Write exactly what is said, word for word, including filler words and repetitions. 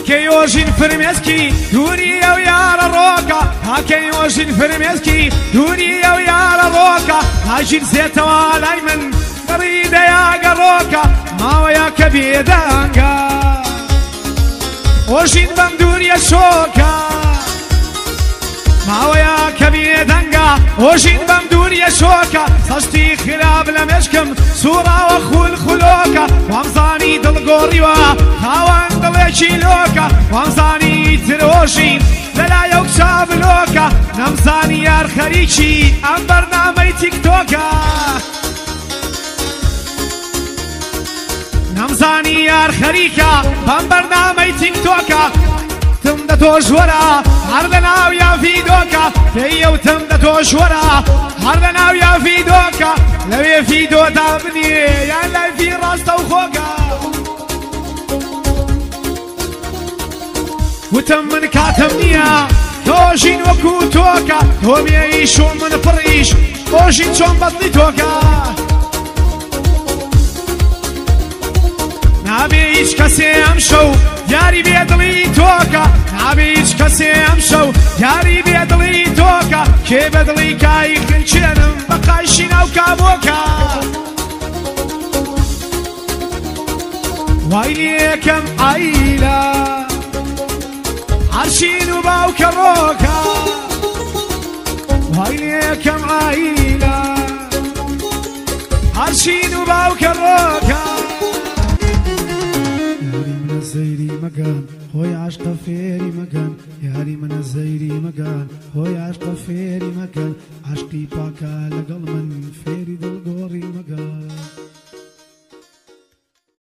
هاكي وجين فرمسكي دوري يا ويا روكا هاكي وجين فرمسكي دوري يا ويا روكا هاجين زيتا والايمن مريدة يا قروكا ما ويا كبيدانكا وجين بندوري يا شوكا ما ويا كبيدانكا وجين بندوري يا شوكا صشتي خراب لمشكم صورة وخول خلوكا وامزاني دلقوريوا هاوان دلشي لوكا وامزاني تروشين للا يوكشاب لوكا نمزاني يار خريشي ام برنامج تيك توكا نمزاني يار خريكا ام برنامج تيك توكا تم توجورا هردنا ويا فيدوكا هي وتم توجورا هردنا ويا فيدوكا لو في دو تابني يا لا في راستا وخوكا وتم من كاتمنيا توجين وكوتوكا هم يعيشون من فريش توجين شون بطلي توكا نابيش كسي امشو ياري بيدلي توكا نابيش كسي امشو ياري بيدلي توكا كي بدلي كاي خنشنم بقايشين او كابوكا ويلي كم عيلة عرشين وباو كروكا ويلي كم عيلة عرشين وباو كروكا